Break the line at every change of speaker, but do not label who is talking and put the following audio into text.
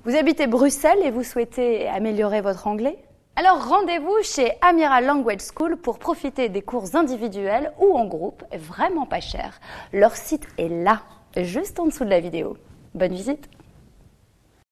Vous habitez Bruxelles et vous souhaitez améliorer votre anglais? Alors rendez-vous chez Amiral Language School pour profiter des cours individuels ou en groupe, vraiment pas cher. Leur site est là, juste en dessous de la vidéo. Bonne visite!